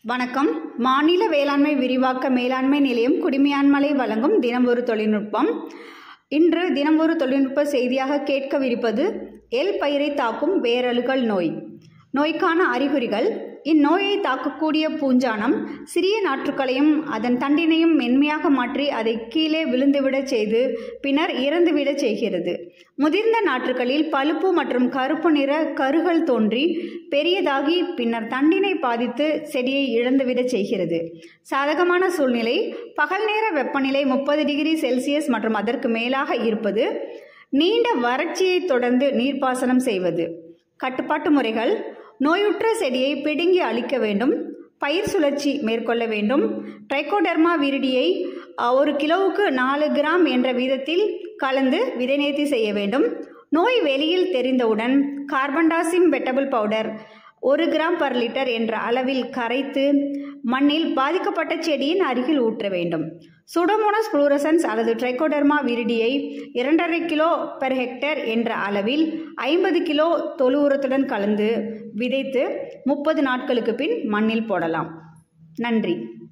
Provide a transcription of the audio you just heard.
வணக்கம். மாநில வேளாண்மை விரிவாக்க மேலாண்மை நிலையம் குடிமையான்மலை வழங்கும் தினம் ஒரு தொழில்நுட்பம். இன்று தினம் ஒரு தொழில்நுட்ப செய்தியாக கேட்கவிருப்பது எள் பயிரை தாக்கும் வேரழுகல் நோய். நோய்க்கான அறிகுறிகள்: இந்நோயை தாக்கக்கூடிய பூஞ்சானம் சிறிய நாற்றுக்களையும் அதன் தண்டினையும் மென்மையாக மாற்றி அதை கீழே விழுந்துவிடச் செய்து பின்னர் இறந்துவிடச் செய்கிறது. முதிர்ந்த நாற்றுகளில் பழுப்பு மற்றும் கருப்பு நிற கருகள் தோன்றி பெரியதாகி பின்னர் தண்டினை பாதித்து செடியை இழந்துவிடச் செய்கிறது. சாதகமான சூழ்நிலை: பகல் நேர வெப்பநிலை 30 டிகிரி செல்சியஸ் மற்றும் அதற்கு மேலாக இருப்பது. நீண்ட வறட்சியை தொடர்ந்து நீர்ப்பாசனம் செய்வது. கட்டுப்பாட்டு முறைகள்: நோயுற்ற செடியை பிடுங்கி அழிக்க வேண்டும். பயிர் சுழற்சி மேற்கொள்ள வேண்டும். ட்ரைகோடெர்மா விரிடியை 1 கிலோவுக்கு 4 கிராம் என்ற வீதத்தில் கலந்து விதை நேர்த்தி செய்ய வேண்டும். நோய் வெளியில் தெரிந்தவுடன் carbendazim wettable powder 1 gram per litre என்ற அளவில் கரைத்து மண்ணில் பாதிக்கப்பட்ட செடியின் அருகில் ஊற்ற வேண்டும். சூடோமோனாஸ் ஃப்ளோரசன்ஸ் அல்லது ட்ரைகோடெர்மா விரிடியை 2.5 கிலோ per ஹெக்டேர் என்ற அளவில் 50 கிலோ தொழு உரத்துடன் கலந்து விதைத்து 30 நாட்களுக்கு பின் மண்ணில் போடலாம். நன்றி.